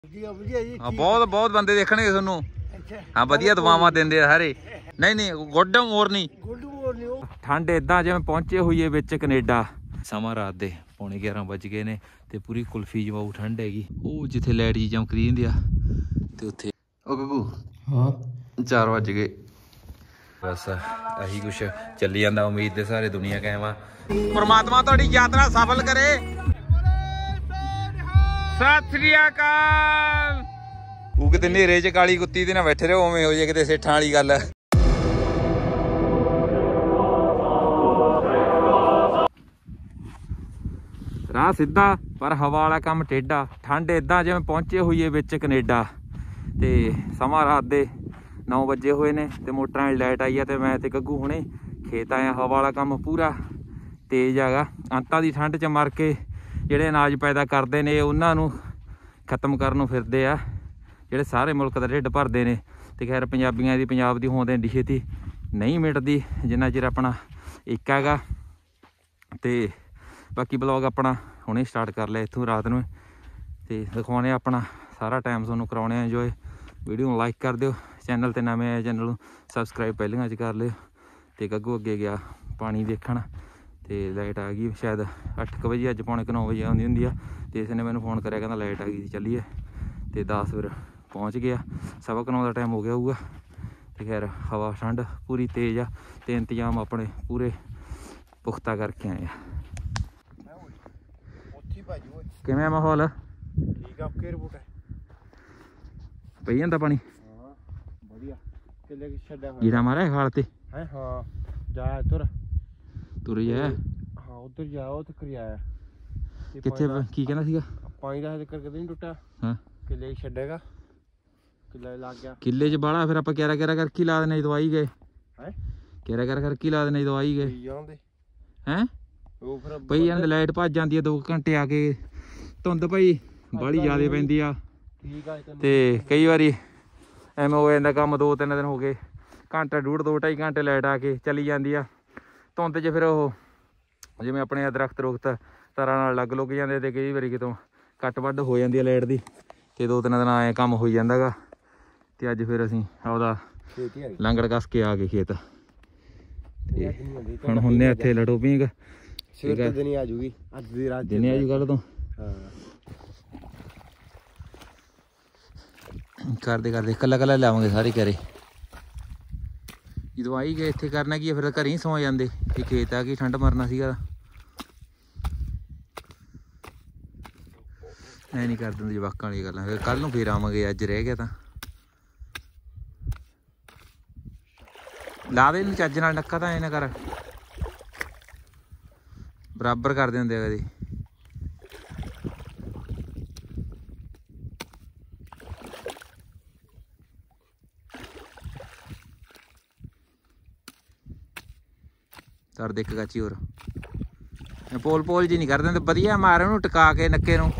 बहुत बहुत बंदे देखने थानू। हाँ वधिया दुआवां देंदे सारे। नहीं नहीं गुड मॉर्निंग। ठंड इदा जिवें पहुंचे हुई है कनेडा। समा रात दे 11:15 बज गए ने ते पूरी कुल्फी जवाऊ ठंड हैगी। वो जिथे लाइट जी चमकदी हुंदी आ ते उत्थे ओ गगू हाँ 4 बज गए। बस अही कुछ चली जांदा। उम्मीद दे सारे दुनिया कायम आ। परमात्मा तुहाडी यात्रा सफल करे। सत श्री अकाल। वो किते नेरे च काली कुत्ती दे ना बैठे रहो उवें हो जाए किते सेठां वाली गल। राह सीधा पर हवा वाला काम टेढ़ा। ठंड इदा जिवें पहुंचे हुई है कनेडा। ते समा रात दे 9 बजे हुए ने ते मोटरां दी लाइट आई है ते मैं ते गग्गू हुणे खेत आए। हवा वाला काम पूरा तेज हैगा। अंतां दी ठंड च मर के ਜਿਹੜੇ अनाज पैदा करते हैं उन्होंने खत्म करन फिरदे आ ਜਿਹੜੇ सारे मुल्क का ढिड भरते हैं। तो खैर पंजाबियों की पंजाब की होंद एडी छेती नहीं मिटती जिन्ना चिर अपना एक हैगा। तो बाकी ब्लॉग अपना हुणे स्टार्ट कर लिया इत्थों रात में। तो दिखाने अपना सारा टाइम थोनों कराने इंजॉय। वीडियो लाइक कर दिओ। चैनल ते नवें आए चैनल सबसक्राइब पहलियां च कर लिओ। तो गग्गू अगे गया पानी देखण तो लाइट आ गई शायद 8 बजे अज 8:45 बजे आँदी हुंदी आ। तो इसने मैंने फोन कराया कहना लाइट आ गई चलिए। तो 10 फिर पहुँच गया। 9:15 का टाइम हो गया होगा। तो खैर हवा ठंड पूरी तेज आ। तो इंतजाम अपने पूरे पुख्ता करके आए। किवें माहौल पई जांदा पानी कीड़ा मारा खाल ते तुर जाए। हाँ उधर जाओ तो करी आया किथे की कहना सीगा पानी दा कदे नहीं टुटा। हाँ किले छड्डेगा किले लग गया किले च बाड़ा फिर आपां क्यारा क्यारा करके ला देने दवाई गए हैं क्यारा क्यारा करके ला देने दवाई गए हैं ਉਹ ਫਿਰ पई जांदे लाइट भज जांदी है 2 घंटे आके धुंद भाई बड़ी ज़्यादा पैंदी आ। ठीक आ ते कई बारी एवें हो जांदा काम 2-3 दिन हो गए घंटा 2.5 घंटे लाइट आके चली जांदी आ। धुंद च फिर वो जिवें अपने दरख्त रुख्त तारां नाल लग लुग जांदे ते कई बारी कितों कट वड्ड हो जांदी है लाइट दी। ते 2-3 दिन आए काम हो जांदा गा। ते अज फिर असीं आपदा लंगड़ कस के आ गए खेत। हुण हुन्ने इत्थे लटो पींग दिनी आ जूगी अज दी रात दिने आ जू कल तो करदे करदे कल्ला कल्ला लावांगे सारे क्यारे। जो आई गए इत्थे करना की फिर घर ही सौ जाते। ये खेत आ कि ठंड मरना सीगा ऐ नहीं कर देंगे जवाकां वाली गल्लां। फिर कल नूं फिर आवांगे अज रह गया तो ला दे चज नाल नक्का तो ऐ ना कर बराबर कर देंगे कदी। कर दे एक गाची होर पोल पोल जी नहीं कर देंगे वधिया मार उन्होंने टिका के नक्के नूं।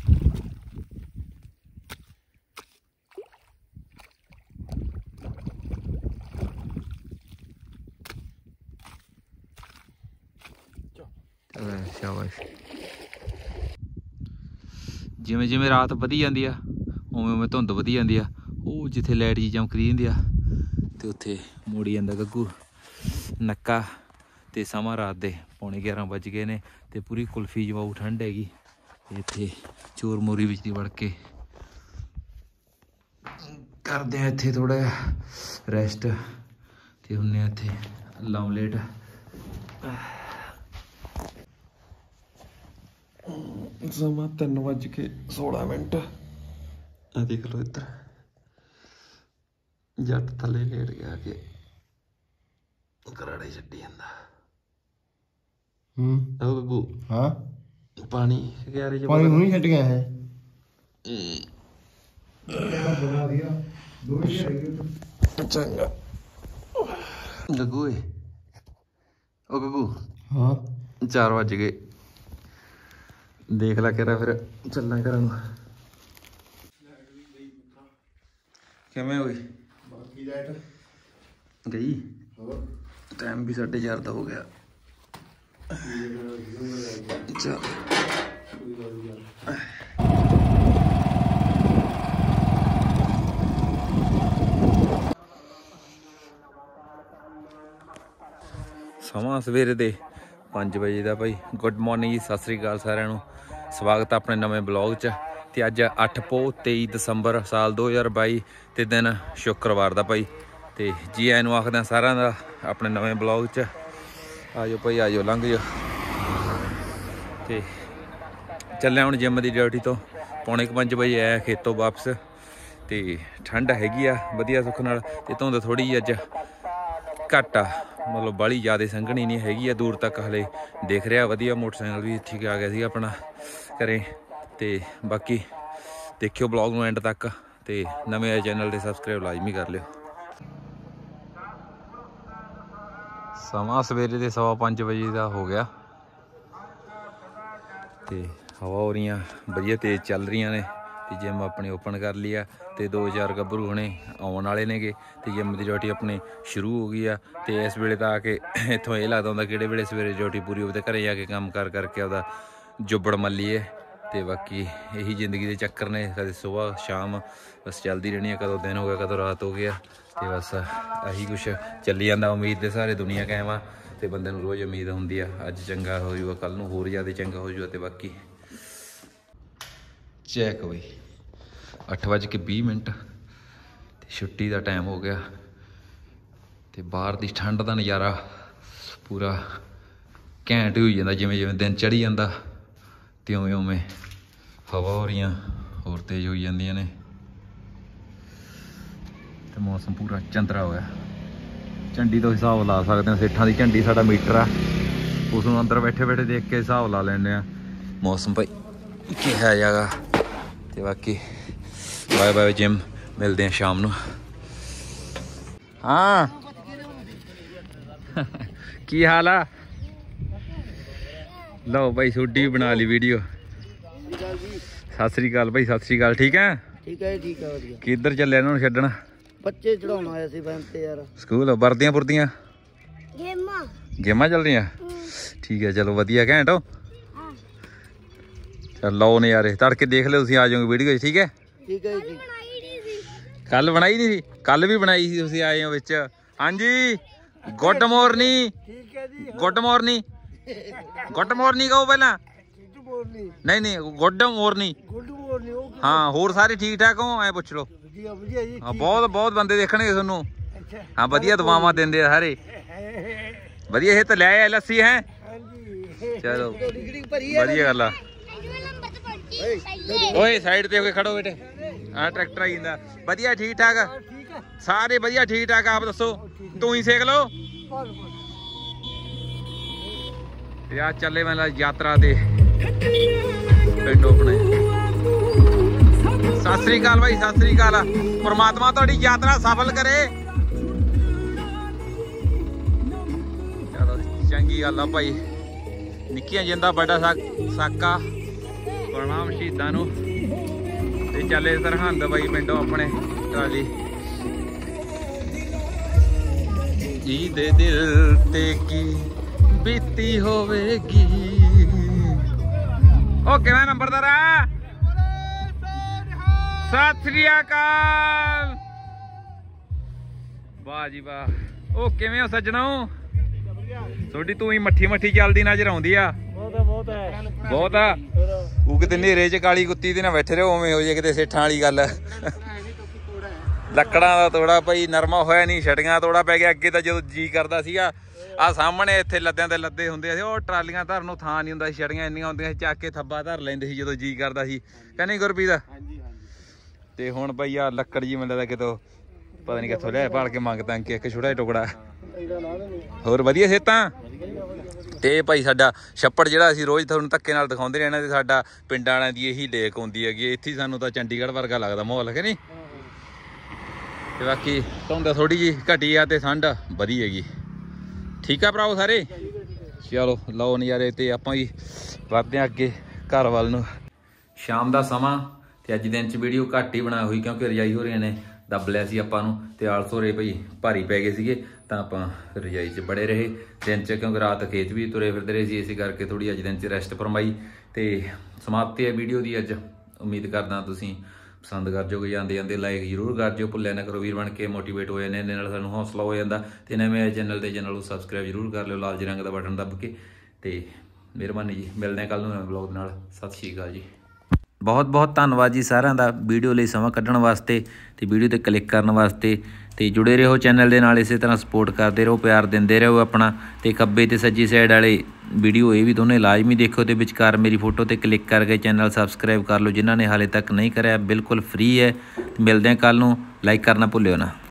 शाबाश। जिमें जिमें रात वधी जाती आ उवें उवें धुंद वधी जाती आ। वो जिथे लाइट जी चमकदी हुंदी आ ते उत्थे मुड़ी जांदा गग्गू नक्का। तो समा रात दे 11:15 बज गए ने ते पूरी कुल्फी जवाऊ ठंड हैगी। इत्थे चोर मोरी बिच दी वड़ के करदे आ इत्थे थोड़ा रेस्ट। ते हुन्ने इत्थे लामलेट समा 3:16। देख लो इधर जट थले लेट गया के कराड़े छड्डी जांदा। गग्गू हाँ पानी क्यारे च पानी हुणी छड्ड गया है। चंगा गग्गू ओ गग्गू हाँ 4 बज गए। देख ला करा फिर चलना घर नूं किवें होई गई। टाइम भी 4:30 का हो गया। चल ਸਮਾਂ ਸਵੇਰੇ ਦੇ 5 ਵਜੇ ਦਾ ਭਾਈ। ਗੁੱਡ ਮਾਰਨਿੰਗ ਜੀ, ਸਤਿ ਸ੍ਰੀ ਅਕਾਲ ਸਾਰਿਆਂ ਨੂੰ। ਸਵਾਗਤ ਆ ਆਪਣੇ ਨਵੇਂ ਬਲੌਗ 'ਚ। ਤੇ ਅੱਜ 8 ਪੋ 23 ਦਸੰਬਰ ਸਾਲ 2022 ਤੇ ਦਿਨ ਸ਼ੁੱਕਰਵਾਰ ਦਾ ਭਾਈ। ਤੇ ਜੀ ਆਇਆਂ ਨੂੰ ਆਖਦਾ ਸਾਰਿਆਂ ਦਾ ਆਪਣੇ ਨਵੇਂ ਬਲੌਗ 'ਚ। ਆ ਜਾਓ ਭਾਈ, ਆ ਜਾਓ, ਲੰਘ ਜਾਓ। ਤੇ ਚੱਲਿਆ ਹੁਣ ਜਿੰਮ ਦੀ ਡਿਊਟੀ ਤੋਂ। 4:45 ਵਜੇ ਆਇਆ ਖੇਤੋਂ ਵਾਪਸ। ਤੇ ਠੰਡ ਹੈਗੀ ਆ ਵਧੀਆ ਸੁੱਖ ਨਾਲ। ਤੇ ਧੁੰਦ ਥੋੜੀ ਜਿਹੀ ਅੱਜ ਘੱਟ ਆ, ਮਤਲਬ ਬਾਹਲੀ ਜ਼ਿਆਦਾ ਸੰਘਣੀ ਨਹੀਂ ਹੈਗੀ ਆ। ਦੂਰ ਤੱਕ ਹਲੇ ਦੇਖ ਰਿਹਾ ਵਧੀਆ। ਮੋਟਰਸਾਈਕਲ ਵੀ ਠੀਕ ਆ ਗਿਆ ਸੀ ਆਪਣਾ ਘਰੇ। ਤੇ ਬਾਕੀ ਦੇਖਿਓ ਬਲੌਗ ਨੂੰ ਐਂਡ ਤੱਕ। ਤੇ ਨਵੇਂ ਆਏ ਚੈਨਲ ਦੇ ਸਬਸਕ੍ਰਾਈਬ ਲਾਜ਼ਮੀ ਕਰ ਲਿਓ। ਸਮਾਂ ਸਵੇਰੇ ਦੇ 5:15 ਵਜੇ ਦਾ ਹੋ ਗਿਆ। ਤੇ ਹਵਾ ਹੋ ਰਹੀਆਂ ਵਧੀਆ ਤੇਜ਼ ਚੱਲ ਰਹੀਆਂ ਨੇ। ਤੇ ਜਿੰਮ ਆਪਣੀ ਓਪਨ ਕਰ ਲਈ ਆ। ਤੇ 2-4 ਗੱਭਰੂ ਹੁਣੇ ਆਉਣ ਵਾਲੇ ਨੇਗੇ। ਤੇ ਜਿੰਮ ਦੀ ਡਿਊਟੀ ਆਪਣੀ ਸ਼ੁਰੂ ਹੋ ਗਈ ਆ। ਤੇ ਇਸ ਵੇਲੇ ਤਾਂ ਆ ਕੇ ਇੱਥੋਂ ਇਹ ਲੱਗਦਾ ਹੁੰਦਾ ਕਿਹੜੇ ਵੇਲੇ ਸਵੇਰੇ ਡਿਊਟੀ ਪੂਰੀ ਹੋਵੇ ਤੇ ਘਰੇ ਜਾ ਕੇ ਕੰਮ ਕਰਕੇ ਆਪਦਾ ਜੁੱਬੜ ਮੱਲੀਏ। ਤੇ ਬਾਕੀ ਇਹੀ ਜ਼ਿੰਦਗੀ ਦੇ ਚੱਕਰ ਨੇ, ਕਦੇ ਸੁਬਾਹ ਸ਼ਾਮ ਬਸ ਚੱਲਦੀ ਰਹਿਣੀ ਆ। ਕਦੋਂ ਦਿਨ ਹੋ ਗਿਆ, ਕਦੋਂ ਰਾਤ ਹੋ ਗਿਆ। ਤੇ ਬਸ ਆਹੀ ਕੁਛ ਚੱਲੀ ਜਾਂਦਾ। ਉਮੀਦ ਦੇ ਸਾਰੇ ਦੁਨੀਆ ਕਾਇਮ ਆ। ਤੇ ਬੰਦੇ ਨੂੰ ਰੋਜ਼ ਉਮੀਦ ਹੁੰਦੀ ਆ ਅੱਜ ਚੰਗਾ ਹੋ ਜਾਊਗਾ, ਕੱਲ ਨੂੰ ਹੋਰ ਜ਼ਿਆਦਾ ਚੰਗਾ ਹੋ ਜਾਊਗਾ। ਤੇ ਬਾਕੀ ਚੈੱਕ ਬਈ 8:20 ਤੇ ਛੁੱਟੀ ਦਾ ਟਾਈਮ ਹੋ ਗਿਆ। ਤੇ ਬਾਹਰ ਦੀ ਠੰਡ ਦਾ ਨਜ਼ਾਰਾ ਪੂਰਾ ਘੈਂਟ ਹੋਈ ਜਾਂਦਾ। ਜਿਵੇਂ ਜਿਵੇਂ ਦਿਨ ਚੜ੍ਹੀ ਜਾਂਦਾ ਤੇ ਉਵੇਂ ਉਵੇਂ ਹਵਾ ਹੋ ਰਹੀਆਂ ਹੋਰ ਤੇਜ਼ ਹੋਈ ਜਾਂਦੀਆਂ ਨੇ। ਤੇ ਮੌਸਮ ਪੂਰਾ ਚੰਦਰਾ ਹੋਇਆ। ਝੰਡੀ ਤੋਂ ਹਿਸਾਬ ਲਾ ਸਕਦੇ ਹਾਂ। ਸੇਠਾਂ ਦੀ ਝੰਡੀ ਸਾਡਾ ਮੀਟਰ ਆ, ਉਸ ਨੂੰ ਅੰਦਰ ਬੈਠੇ ਬੈਠੇ ਦੇਖ ਕੇ ਹਿਸਾਬ ਲਾ ਲੈਂਦੇ ਆ ਮੌਸਮ ਭਾਈ ਕਿਹਾ ਜਾਗਾ। ਤੇ ਬਾਕੀ ਬਾਏ ਬਾਏ ਜਿਮ, ਮਿਲਦੇ ਆ ਸ਼ਾਮ ਨੂੰ। ਹਾਂ ਕੀ ਹਾਲ ਆ? ਲਓ ਭਾਈ ਛੋਟੀ ਬਣਾ ਲਈ ਵੀਡੀਓ। ਸਤਿ ਸ੍ਰੀ ਅਕਾਲ ਭਾਈ, ਸਤਿ ਸ੍ਰੀ ਅਕਾਲ। ਠੀਕ ਹੈ? ਠੀਕ ਹੈ, ਠੀਕ ਹੈ, ਵਧੀਆ। ਕਿੱਧਰ ਚੱਲਿਆ ਇਹਨਾਂ ਨੂੰ ਛੱਡਣ? ਬੱਚੇ ਚੜਾਉਣ ਆਇਆ ਸੀ ਬੈਂਕ ਤੇ ਯਾਰ। ਸਕੂਲ ਵਰਦੀਆਂ ਪੁਰਦੀਆਂ ਗੇਮਾਂ ਚੱਲ ਰਹੀਆਂ? ਠੀਕ ਹੈ, ਚਲੋ ਵਧੀਆ, ਘੈਂਟ ਹੋ। ਚੱਲ ਲਓ ਨਜ਼ਾਰੇ। ਤੜਕੇ ਦੇਖ ਲਿਓ ਤੁਸੀਂ, ਆ ਜਾਓਗੇ ਵੀਡੀਓ 'ਚ। ਠੀਕ ਹੈ? ਠੀਕ ਹੈ ਜੀ। ਕੱਲ ਬਣਾਈ ਨਹੀਂ ਸੀ? ਕੱਲ ਵੀ ਬਣਾਈ ਸੀ, ਤੁਸੀਂ ਆਏ ਹੋ ਵਿੱਚ। ਹਾਂਜੀ ਗੁੱਡ ਮਾਰਨਿੰਗ। ਠੀਕ ਹੈ ਜੀ। ਗੁੱਡ ਮਾਰਨਿੰਗ, ਗੁੱਡ ਮਾਰਨਿੰਗ ਕਹੋ ਪਹਿਲਾਂ। ਨਹੀਂ ਨਹੀਂ, ਗੁੱਡ ਮਾਰਨਿੰਗ। Good morning. ਹਾਂ, ਹੋਰ ਸਾਰੇ ਠੀਕ ਠਾਕ ਹੋ? ਐ ਪੁੱਛ ਲਓ। ਵਧੀਆ ਵਧੀਆ ਜੀ। ਹਾਂ, ਬਹੁਤ ਬਹੁਤ ਬੰਦੇ ਦੇਖਣਗੇ ਤੁਹਾਨੂੰ। ਹਾਂ, ਵਧੀਆ ਦੁਆਵਾਂ ਦਿੰਦੇ ਆ ਸਾਰੇ। ਵਧੀਆ ਇਹ ਤਾਂ ਲੈ ਆਇਆ ਲੱਸੀ ਹੈ। ਚਲੋ ਵਧੀਆ ਗੱਲ ਆ। ਓਏ ਸਾਈਡ ਤੇ ਹੋ ਕੇ ਖੜੋ ਬੇਟੇ। ਆਹ ਟਰੈਕਟਰ ਆ ਜਾਂਦਾ। ਵਧੀਆ ਠੀਕ ਠਾਕ ਸਾਰੇ, ਵਧੀਆ ਠੀਕ ਠਾਕ। ਆਪ ਦੱਸੋ, ਤੂੰ ਹੀ ਸੇਕ ਲਓ। ਤੇ ਆ ਚੱਲੇ ਮੈਂ ਯਾਤਰਾ ਤੇ ਪਿੰਡ ਆਪਣੇ। ਸਤਿ ਸ੍ਰੀ ਅਕਾਲ ਭਾਈ, ਸਤਿ ਸ੍ਰੀ ਅਕਾਲ। ਪਰਮਾਤਮਾ ਤੁਹਾਡੀ ਯਾਤਰਾ ਸਫਲ ਕਰੇ। ਚਲੋ ਚੰਗੀ ਗੱਲ ਆ ਭਾਈ। ਨਿੱਕੀਆਂ ਜਿੰਦਾ ਵੱਡਾ ਸਾਕਾ। ਪ੍ਰਣਾਮ ਸ਼ਹੀਦਾਂ ਨੂੰ। ਤੇ ਚੱਲੇ ਸਰਹੰਦ ਬਾਈ ਪਿੰਡੋਂ ਆਪਣੇ ਟਰਾਲੀ। ਜੀ ਦੇ ਦਿਲ ਤੇ ਕੀ ਬੀਤੀ ਹੋਵੇਗੀ। ਉਹ ਕਿਵੇਂ ਨੰਬਰਦਾਰਾ? ਸਤਿ ਸ੍ਰੀ ਅਕਾਲ। ਵਾਹ ਜੀ ਵਾਹ। ਉਹ ਕਿਵੇਂ ਹੋ ਸੱਜਣੋ? ਤੁਹਾਡੀ ਤੂੰ ਹੀ ਮੱਠੀ ਮੱਠੀ ਚੱਲਦੀ ਨਜ਼ਰ ਆਉਂਦੀ ਆ। ਬਹੁਤ ਆ। ਉਹ ਕਿਤੇ ਨੇਰੇ 'ਚ ਕਾਲੀ ਕੁੱਤੀ ਦੇ ਨਾਲ ਬੈਠੇ ਰਹੋ, ਉਵੇਂ ਹੋ ਜੇ ਕਿਤੇ ਸੇਠਾਂ ਵਾਲੀ ਗੱਲ। ਲੱਕੜਾਂ ਦਾ ਤੋੜਾ ਭਾਈ ਨਰਮਾ ਹੋਇਆ ਨਹੀਂ, ਛੜੀਆਂ ਤੋੜਾ ਪੈ ਗਿਆ। ਅੱਗੇ ਤਾਂ ਜਦੋਂ ਜੀ ਕਰਦਾ ਸੀਗਾ, ਆਹ ਸਾਹਮਣੇ ਇੱਥੇ ਲੱਦਿਆਂ ਤੇ ਲੱਦੇ ਹੁੰਦੇ ਸੀ। ਉਹ ਟਰਾਲੀਆਂ ਧਰਨ ਨੂੰ ਥਾਂ ਨਹੀਂ ਹੁੰਦਾ ਸੀ, ਛੜੀਆਂ ਇੰਨੀਆਂ ਹੁੰਦੀਆਂ ਸੀ, ਚੱਕ ਕੇ ਥੱਬਾ ਧਰ ਲੈਂਦੇ ਸੀ ਜਦੋਂ ਜੀ ਕਰਦਾ ਸੀ। ਕਹਿੰਦੇ ਗੁਰਪ੍ਰੀਤ? ਤੇ ਹੁਣ ਭਾਈ ਆ ਲੱਕੜ ਜੀ ਮੈਨੂੰ ਲੱਗਦਾ ਕਿਤੋਂ ਪਤਾ ਨਹੀਂ ਕਿੱਥੋਂ ਲਿਆ ਭਾਲ ਕੇ ਮੰਗਦਾ ਕਿ ਇੱਕ ਛੋਟਾ ਜਿਹਾ ਟੁਕੜਾ। ਹੋਰ ਵਧੀਆ ਸਿਹਤਾਂ? ਤੇ ਭਾਈ ਸਾਡਾ ਛੱਪੜ ਜਿਹੜਾ ਅਸੀਂ ਰੋਜ਼ ਤੁਹਾਨੂੰ ਧੱਕੇ ਨਾਲ ਦਿਖਾਉਂਦੇ ਰਹਿਣਾ। ਤੇ ਸਾਡਾ ਪਿੰਡਾਂ ਵਾਲਿਆਂ ਦੀ ਇਹੀ ਲੇਕ ਹੁੰਦੀ ਹੈਗੀ। ਇੱਥੇ ਸਾਨੂੰ ਤਾਂ ਚੰਡੀਗੜ੍ਹ ਵਰਗਾ ਲੱਗਦਾ ਮਾਹੌਲ, ਕਿ ਨਹੀਂ? ਤੇ ਬਾਕੀ ਧੁੰਦ ਥੋੜੀ ਜਿਹੀ ਘਟੀ ਆ ਤੇ ਠੰਡ ਵਧੀ ਹੈਗੀ। ਠੀਕ ਆ ਭਰਾਓ ਸਾਰੇ? ਚਲੋ ਲਓ ਨਜ਼ਾਰੇ। ਤੇ ਆਪਾਂ ਵੀ ਵੱਧਦੇ ਹਾਂ ਅੱਗੇ ਘਰ ਵੱਲ ਨੂੰ। ਸ਼ਾਮ ਦਾ ਸਮਾਂ। ਤੇ ਅੱਜ ਦਿਨ 'ਚ ਵੀਡੀਓ ਘੱਟ ਹੀ ਬਣਾਈ ਹੋਈ ਕਿਉਂਕਿ ਰਜਾਈ ਹੋ ਰਹੀਆਂ ਨੇ ਦੱਬ ਲਿਆ ਸੀ ਆਪਾਂ ਨੂੰ। ਤੇ ਆਲਸੋਰੇ ਭਾਈ ਭਾਰੀ ਪੈ ਗਏ ਸੀਗੇ ਤਾਂ ਆਪਾਂ ਰਜਾਈ 'ਚ ਬੜੇ ਰਹੇ ਦਿਨ 'ਚ, ਕਿਉਂਕਿ ਰਾਤ ਖੇਤ ਵੀ ਤੁਰੇ ਫਿਰਦੇ ਰਹੇ ਸੀ। ਇਸੇ ਕਰਕੇ ਥੋੜੀ ਅੱਜ ਦਿਨ 'ਚ ਰੈਸਟ ਫਰਮਾਈ। ਤੇ ਸਮਾਪਤੀ ਹੈ ਵੀਡੀਓ ਦੀ ਅੱਜ। ਉਮੀਦ ਕਰਦਾ ਤੁਸੀਂ ਪਸੰਦ ਕਰ ਜਾਓਗੇ, ਜਾਂਦੇ ਜਾਂਦੇ ਲਾਈਕ ਜ਼ਰੂਰ ਕਰ ਜਿਓ, ਭੁੱਲਿਆ ਨਾ ਕਰੋ ਵੀਰ ਬਣ ਕੇ, ਮੋਟੀਵੇਟ ਹੋ ਜਾਂਦੇ, ਇਹਦੇ ਨਾਲ ਸਾਨੂੰ ਹੌਸਲਾ ਹੋ ਜਾਂਦਾ। ਤੇ ਨਵੇਂ ਚੈਨਲ ਨੂੰ ਸਬਸਕ੍ਰਾਈਬ ਜ਼ਰੂਰ ਕਰ ਲਿਓ, ਲਾਲ ਜਿਹੇ ਰੰਗ ਦਾ ਬਟਨ ਦੱਬ ਕੇ। ਤੇ ਮਿਹਰਬਾਨੀ ਜੀ, ਮਿਲਦੇ ਹਾਂ ਕੱਲ੍ਹ ਨੂੰ ਨਵੇਂ ਬਲੌਗ ਨਾਲ। ਸਤਿ ਸ਼੍ਰੀ ਅਕਾਲ ਜੀ। ਬਹੁਤ ਬਹੁਤ ਧੰਨਵਾਦ ਜੀ ਸਾਰਿਆਂ ਦਾ ਵੀਡੀਓ ਲਈ ਸਮਾਂ ਕੱਢਣ ਵਾਸਤੇ ਤੇ ਵੀਡੀਓ ਤੇ ਕਲਿੱਕ ਕਰਨ ਵਾਸਤੇ। ਤੇ ਜੁੜੇ ਰਹੋ ਚੈਨਲ ਦੇ ਨਾਲ, ਇਸੇ ਤਰ੍ਹਾਂ ਸਪੋਰਟ ਕਰਦੇ ਰਹੋ, ਪਿਆਰ ਦਿੰਦੇ ਰਹੋ ਆਪਣਾ। ਤੇ ਖੱਬੇ ਤੇ ਸੱਜੀ ਸਾਈਡ ਵਾਲੇ ਵੀਡੀਓ ਇਹ ਵੀ ਦੋਨੇ ਲਾਜ਼ਮੀ ਦੇਖੋ, ਤੇ ਵਿਚਕਾਰ ਮੇਰੀ ਫੋਟੋ ਤੇ ਕਲਿੱਕ ਕਰਕੇ ਚੈਨਲ ਸਬਸਕ੍ਰਾਈਬ ਕਰ ਲਓ ਜਿਨ੍ਹਾਂ ਨੇ ਹਾਲੇ ਤੱਕ ਨਹੀਂ ਕਰਿਆ, ਬਿਲਕੁਲ ਫ੍ਰੀ ਹੈ। ਮਿਲਦੇ ਹਾਂ ਕੱਲ੍ਹ ਨੂੰ, ਲਾਈਕ ਕਰਨਾ ਭੁੱਲਿਓ ਨਾ।